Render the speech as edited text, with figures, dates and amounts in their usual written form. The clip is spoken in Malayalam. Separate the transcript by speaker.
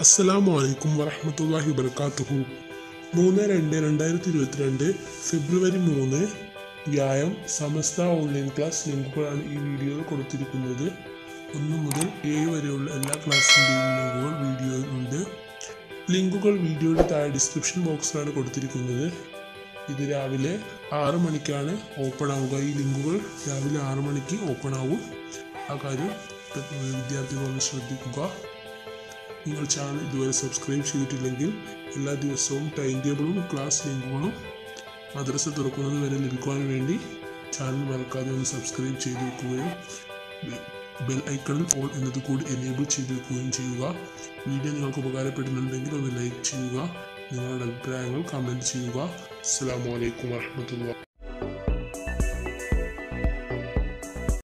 Speaker 1: അസ്സലാമു അലൈക്കും വറഹ്മത്തുള്ളാഹി വബറകാതുഹു. 3/2/2022 ഫെബ്രുവരി 3 വ്യാഴം സമസ്ത ഓൺലൈൻ ക്ലാസ് ലിങ്കുകളാണ് ഈ വീഡിയോയിൽ കൊടുത്തിരിക്കുന്നത്. 1 മുതൽ 7 വരെയുള്ള എല്ലാ ക്ലാസ്സിൻ്റെയും ലിങ്കുകൾ വീഡിയോയിൽ ഉണ്ട്. ലിങ്കുകൾ വീഡിയോയുടെ താഴെ ഡിസ്ക്രിപ്ഷൻ ബോക്സിലാണ് കൊടുത്തിരിക്കുന്നത്. ഇത് രാവിലെ 6 മണിക്കാണ് ഓപ്പൺ ആവുക. ഈ ലിങ്കുകൾ രാവിലെ 6 മണിക്ക് ഓപ്പൺ ആവും. ആ കാര്യം വിദ്യാർത്ഥികൾ ശ്രദ്ധിക്കുക. നിങ്ങൾ ചാനൽ ഇതുവരെ സബ്സ്ക്രൈബ് ചെയ്തിട്ടില്ലെങ്കിൽ എല്ലാ ദിവസവും ടൈം ടേബിളും ക്ലാസ് ലിങ്കുകളും മദ്രസ തുറക്കുന്നത് വരെ ലഭിക്കുവാൻ വേണ്ടി ചാനൽ മറക്കാതെ ഒന്ന് സബ്സ്ക്രൈബ് ചെയ്ത് വെക്കുകയും ബെൽ ഐക്കണിൽ ഓൾ എന്നത് കൂടി എനേബിൾ ചെയ്ത് വെക്കുകയും ചെയ്യുക. വീഡിയോ നിങ്ങൾക്ക് ഉപകാരപ്പെടുന്നുണ്ടെങ്കിൽ ഒന്ന് ലൈക്ക് ചെയ്യുക. നിങ്ങളുടെ അഭിപ്രായങ്ങൾ കമൻറ്റ് ചെയ്യുക. അസ്സലാമു അലൈക്കും വറഹ്മത്തുള്ളാഹി.